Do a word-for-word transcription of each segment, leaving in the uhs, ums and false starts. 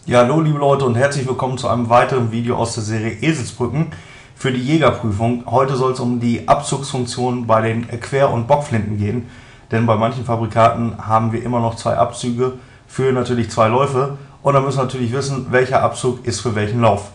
Ja, hallo liebe Leute und herzlich willkommen zu einem weiteren Video aus der Serie Eselsbrücken für die Jägerprüfung. Heute soll es um die Abzugsfunktion bei den Quer- und Bockflinten gehen, denn bei manchen Fabrikaten haben wir immer noch zwei Abzüge für natürlich zwei Läufe und da müssen wir natürlich wissen, welcher Abzug ist für welchen Lauf.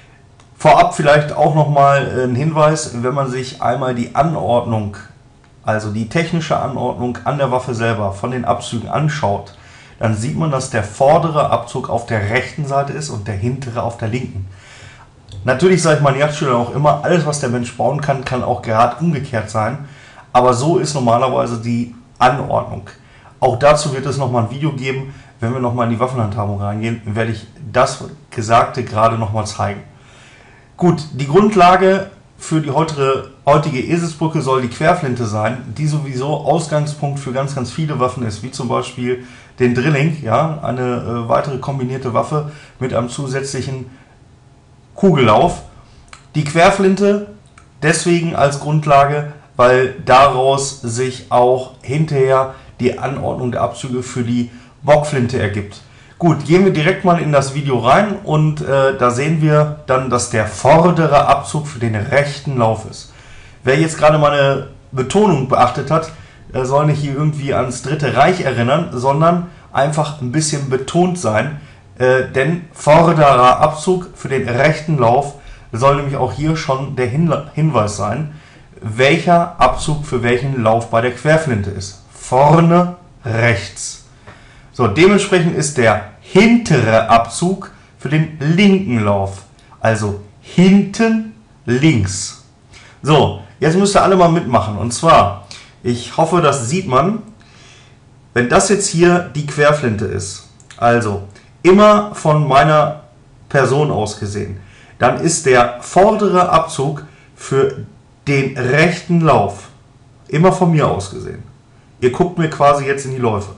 Vorab vielleicht auch nochmal ein Hinweis, wenn man sich einmal die Anordnung, also die technische Anordnung an der Waffe selber von den Abzügen anschaut, dann sieht man, dass der vordere Abzug auf der rechten Seite ist und der hintere auf der linken. Natürlich sage ich meinen Jagdschülern auch immer, alles was der Mensch bauen kann, kann auch gerade umgekehrt sein. Aber so ist normalerweise die Anordnung. Auch dazu wird es nochmal ein Video geben, wenn wir nochmal in die Waffenhandhabung reingehen, werde ich das Gesagte gerade nochmal zeigen. Gut, die Grundlage für die heutige, heutige Eselsbrücke soll die Querflinte sein, die sowieso Ausgangspunkt für ganz, ganz viele Waffen ist, wie zum Beispiel den Drilling, ja, eine äh, weitere kombinierte Waffe mit einem zusätzlichen Kugellauf. Die Querflinte deswegen als Grundlage, weil daraus sich auch hinterher die Anordnung der Abzüge für die Bockflinte ergibt. Gut, gehen wir direkt mal in das Video rein und äh, da sehen wir dann, dass der vordere Abzug für den rechten Lauf ist. Wer jetzt gerade meine Betonung beachtet hat, äh, soll nicht hier irgendwie ans Dritte Reich erinnern, sondern einfach ein bisschen betont sein, äh, denn vorderer Abzug für den rechten Lauf soll nämlich auch hier schon der Hinla- Hinweis sein, welcher Abzug für welchen Lauf bei der Querflinte ist. Vorne rechts. So, dementsprechend ist der hintere Abzug für den linken Lauf. Also hinten links. So, jetzt müsst ihr alle mal mitmachen. Und zwar, ich hoffe, das sieht man, wenn das jetzt hier die Querflinte ist, also immer von meiner Person aus gesehen, dann ist der vordere Abzug für den rechten Lauf immer von mir aus gesehen. Ihr guckt mir quasi jetzt in die Läufe.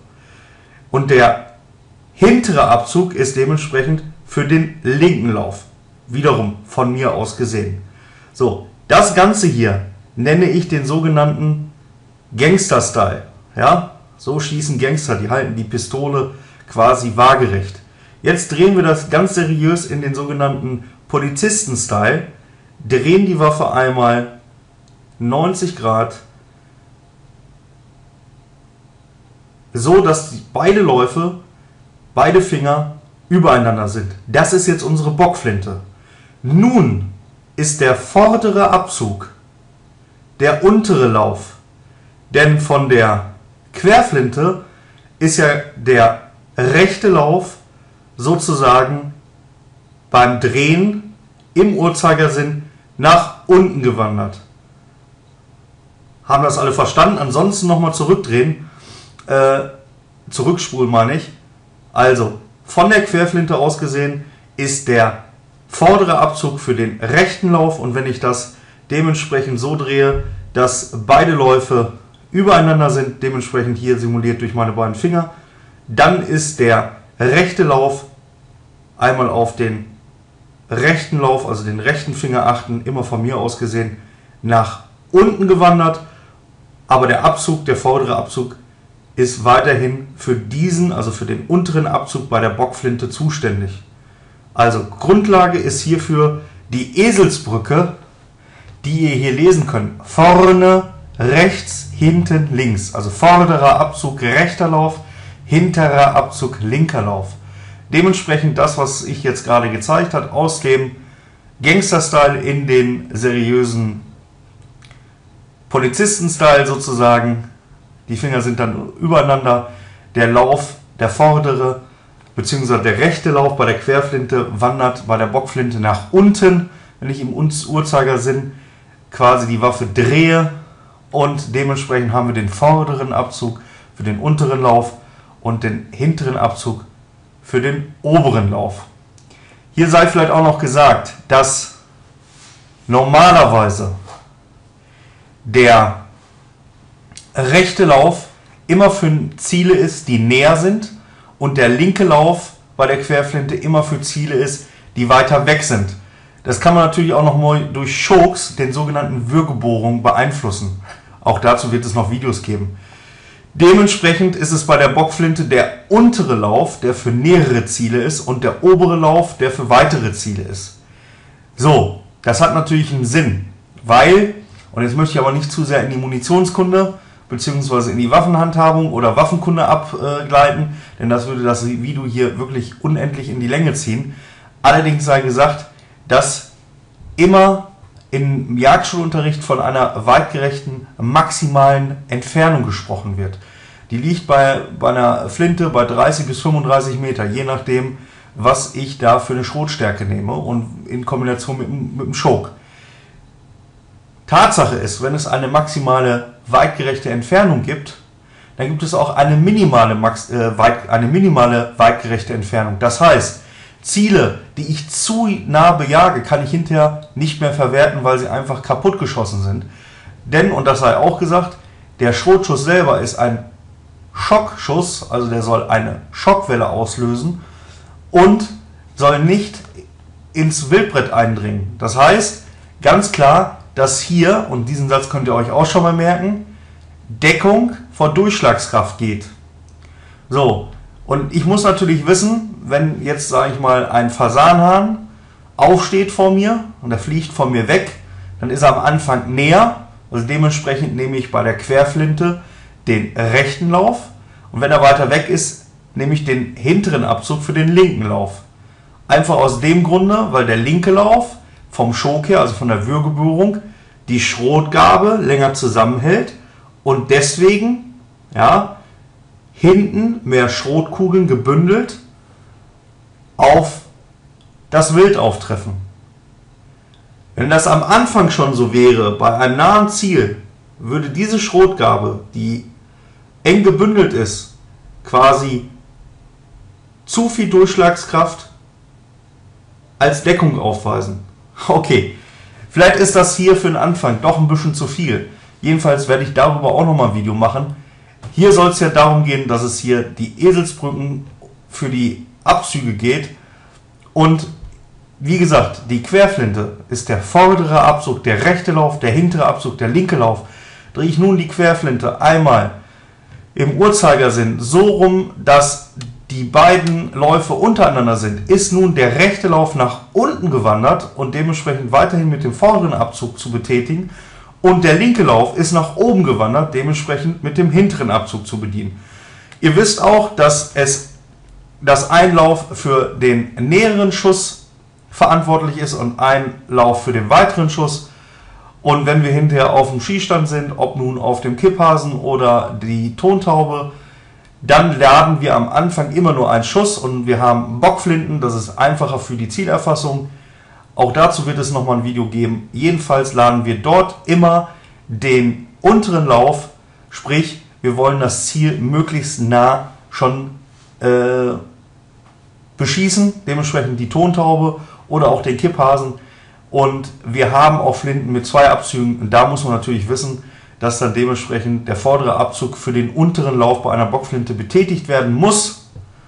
Und der hintere Abzug ist dementsprechend für den linken Lauf. Wiederum von mir aus gesehen. So, das Ganze hier nenne ich den sogenannten Gangster-Style. Ja, so schießen Gangster, die halten die Pistole quasi waagerecht. Jetzt drehen wir das ganz seriös in den sogenannten Polizisten-Style. Drehen die Waffe einmal neunzig Grad. So, dass beide Läufe, beide Finger übereinander sind. Das ist jetzt unsere Bockflinte. Nun ist der vordere Abzug der untere Lauf, denn von der Querflinte ist ja der rechte Lauf sozusagen beim Drehen im Uhrzeigersinn nach unten gewandert. Haben das alle verstanden? Ansonsten nochmal zurückdrehen. Äh, zurückspulen meine ich. Also, von der Querflinte aus gesehen ist der vordere Abzug für den rechten Lauf und wenn ich das dementsprechend so drehe, dass beide Läufe übereinander sind, dementsprechend hier simuliert durch meine beiden Finger, dann ist der rechte Lauf einmal auf den rechten Lauf, also den rechten Finger achten, immer von mir aus gesehen, nach unten gewandert, aber der Abzug, der vordere Abzug, ist weiterhin für diesen, also für den unteren Abzug bei der Bockflinte zuständig. Also Grundlage ist hierfür die Eselsbrücke, die ihr hier lesen könnt. Vorne, rechts, hinten, links. Also vorderer Abzug, rechter Lauf, hinterer Abzug, linker Lauf. Dementsprechend das, was ich jetzt gerade gezeigt habe, aus dem Gangster-Style in den seriösen Polizisten-Style sozusagen. Die Finger sind dann übereinander. Der Lauf, der vordere bzw. der rechte Lauf bei der Querflinte wandert bei der Bockflinte nach unten, wenn ich im Uhrzeigersinn quasi die Waffe drehe. Und dementsprechend haben wir den vorderen Abzug für den unteren Lauf und den hinteren Abzug für den oberen Lauf. Hier sei vielleicht auch noch gesagt, dass normalerweise der rechte Lauf immer für Ziele ist, die näher sind und der linke Lauf bei der Querflinte immer für Ziele ist, die weiter weg sind. Das kann man natürlich auch noch mal durch Chokes, den sogenannten Würgebohrungen, beeinflussen. Auch dazu wird es noch Videos geben. Dementsprechend ist es bei der Bockflinte der untere Lauf, der für nähere Ziele ist, und der obere Lauf, der für weitere Ziele ist. So, das hat natürlich einen Sinn, weil, und jetzt möchte ich aber nicht zu sehr in die Munitionskunde bzw. in die Waffenhandhabung oder Waffenkunde abgleiten, denn das würde das Video hier wirklich unendlich in die Länge ziehen. Allerdings sei gesagt, dass immer im Jagdschulunterricht von einer weitgerechten maximalen Entfernung gesprochen wird. Die liegt bei, bei einer Flinte bei dreißig bis fünfunddreißig Meter, je nachdem, was ich da für eine Schrotstärke nehme und in Kombination mit, mit dem Schok. Tatsache ist, wenn es eine maximale weitgerechte Entfernung gibt, dann gibt es auch eine minimale, Max, äh, weit, eine minimale weitgerechte Entfernung. Das heißt, Ziele, die ich zu nah bejage, kann ich hinterher nicht mehr verwerten, weil sie einfach kaputt geschossen sind. Denn, und das sei auch gesagt, der Schrotschuss selber ist ein Schockschuss, also der soll eine Schockwelle auslösen und soll nicht ins Wildbrett eindringen. Das heißt, ganz klar, dass hier, und diesen Satz könnt ihr euch auch schon mal merken, Deckung vor Durchschlagskraft geht. So, und ich muss natürlich wissen, wenn jetzt, sage ich mal, ein Fasanhahn aufsteht vor mir und er fliegt von mir weg, dann ist er am Anfang näher, also dementsprechend nehme ich bei der Querflinte den rechten Lauf, und wenn er weiter weg ist, nehme ich den hinteren Abzug für den linken Lauf. Einfach aus dem Grunde, weil der linke Lauf vom Schok her, also von der Würgeberührung, die Schrotgabe länger zusammenhält und deswegen, ja, hinten mehr Schrotkugeln gebündelt auf das Wild auftreffen. Wenn das am Anfang schon so wäre, bei einem nahen Ziel, würde diese Schrotgabe, die eng gebündelt ist, quasi zu viel Durchschlagskraft als Deckung aufweisen. Okay, vielleicht ist das hier für den Anfang doch ein bisschen zu viel. Jedenfalls werde ich darüber auch nochmal ein Video machen. Hier soll es ja darum gehen, dass es hier die Eselsbrücken für die Abzüge geht. Und wie gesagt, die Querflinte ist der vordere Abzug, der rechte Lauf, der hintere Abzug, der linke Lauf. Drehe ich nun die Querflinte einmal im Uhrzeigersinn so rum, dass die beiden Läufe untereinander sind, ist nun der rechte Lauf nach unten gewandert und dementsprechend weiterhin mit dem vorderen Abzug zu betätigen, und der linke Lauf ist nach oben gewandert, dementsprechend mit dem hinteren Abzug zu bedienen. Ihr wisst auch, dass es dass ein Lauf für den näheren Schuss verantwortlich ist und ein Lauf für den weiteren Schuss. Und wenn wir hinterher auf dem Schießstand sind, ob nun auf dem Kipphasen oder die Tontaube, dann laden wir am Anfang immer nur einen Schuss und wir haben Bockflinten, das ist einfacher für die Zielerfassung. Auch dazu wird es nochmal ein Video geben. Jedenfalls laden wir dort immer den unteren Lauf, sprich wir wollen das Ziel möglichst nah schon äh, beschießen, dementsprechend die Tontaube oder auch den Kipphasen. Und wir haben auch Flinten mit zwei Abzügen, und da muss man natürlich wissen, dass dann dementsprechend der vordere Abzug für den unteren Lauf bei einer Bockflinte betätigt werden muss.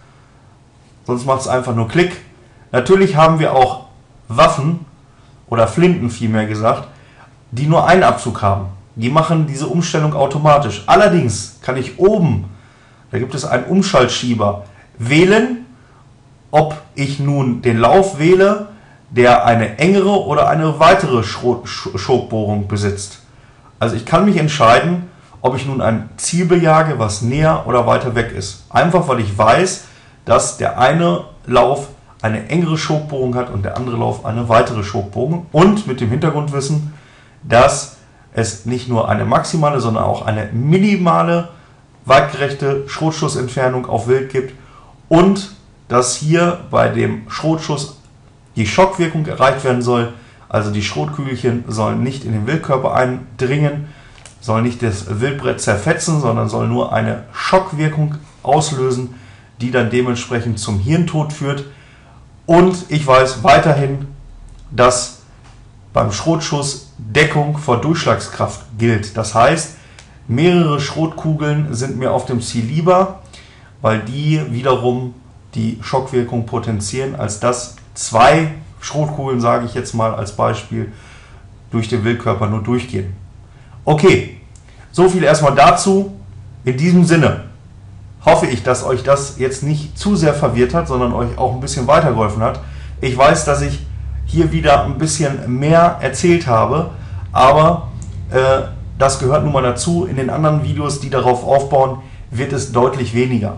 Sonst macht es einfach nur Klick. Natürlich haben wir auch Waffen oder Flinten vielmehr gesagt, die nur einen Abzug haben. Die machen diese Umstellung automatisch. Allerdings kann ich oben, da gibt es einen Umschaltschieber, wählen, ob ich nun den Lauf wähle, der eine engere oder eine weitere Schokbohrung besitzt. Also ich kann mich entscheiden, ob ich nun ein Ziel bejage, was näher oder weiter weg ist. Einfach weil ich weiß, dass der eine Lauf eine engere Schokbohrung hat und der andere Lauf eine weitere Schokbohrung. Und mit dem Hintergrundwissen, dass es nicht nur eine maximale, sondern auch eine minimale weitgerechte Schrotschussentfernung auf Wild gibt und dass hier bei dem Schrotschuss die Schockwirkung erreicht werden soll. Also die Schrotkügelchen sollen nicht in den Wildkörper eindringen, sollen nicht das Wildbrett zerfetzen, sondern sollen nur eine Schockwirkung auslösen, die dann dementsprechend zum Hirntod führt. Und ich weiß weiterhin, dass beim Schrotschuss Deckung vor Durchschlagskraft gilt. Das heißt, mehrere Schrotkugeln sind mir auf dem Ziel lieber, weil die wiederum die Schockwirkung potenzieren, als dass zwei Schrotkugeln, sage ich jetzt mal als Beispiel, durch den Wildkörper nur durchgehen. Okay, so viel erstmal dazu. In diesem Sinne hoffe ich, dass euch das jetzt nicht zu sehr verwirrt hat, sondern euch auch ein bisschen weitergeholfen hat. Ich weiß, dass ich hier wieder ein bisschen mehr erzählt habe, aber äh, das gehört nun mal dazu. In den anderen Videos, die darauf aufbauen, wird es deutlich weniger.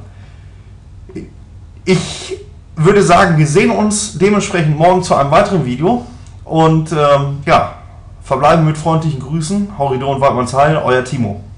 Ich würde sagen, wir sehen uns dementsprechend morgen zu einem weiteren Video und ähm, ja, verbleiben mit freundlichen Grüßen. Horridor und Waldmannsheil, euer Timo.